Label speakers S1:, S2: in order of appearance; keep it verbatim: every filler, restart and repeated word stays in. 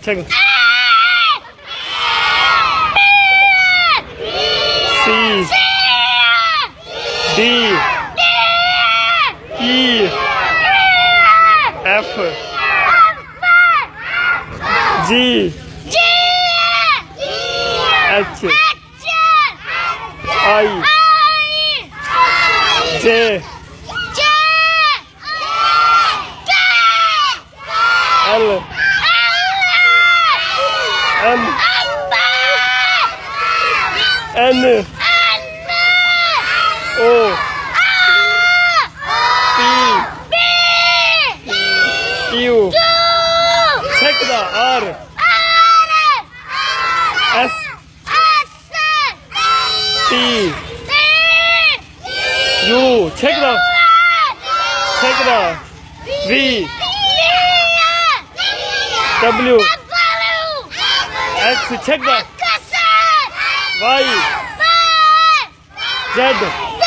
S1: check. C D E F G H I J L M N O P Q check the R S T U check the check the V W X check the Y Z